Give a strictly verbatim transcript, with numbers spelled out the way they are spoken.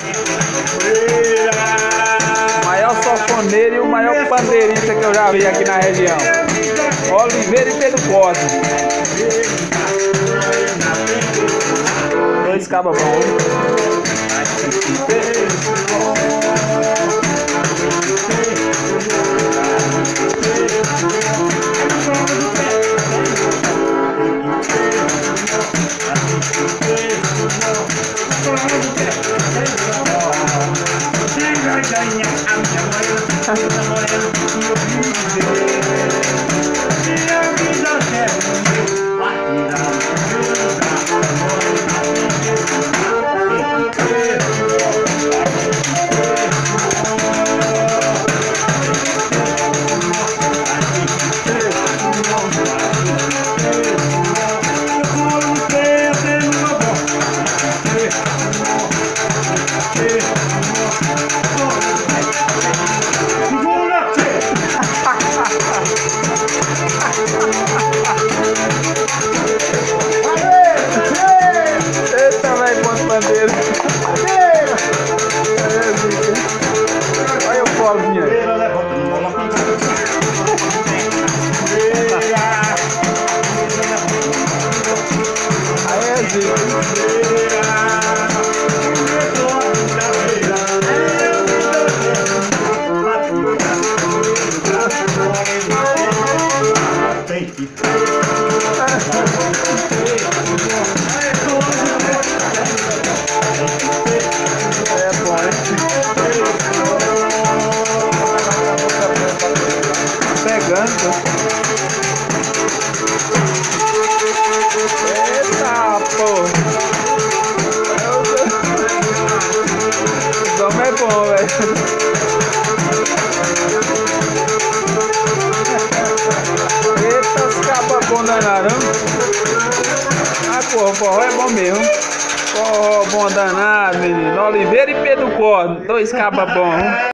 O maior sanfoneiro e o maior pandeirista que eu já vi aqui na região. Oliveira e Pedro Costa. Dois cabas bons. Eita, velho, bom pandeiro. Olha o povinho aí. Aí é zica. É bom, hein? Pegando. Eita, pô. O dom é bom, velho. Eita, os cabas bons danado. Ah, pô, o forró é bom mesmo. Forró bom danado, menino. Oliveira e Pedro Costa. Dois cabas bons.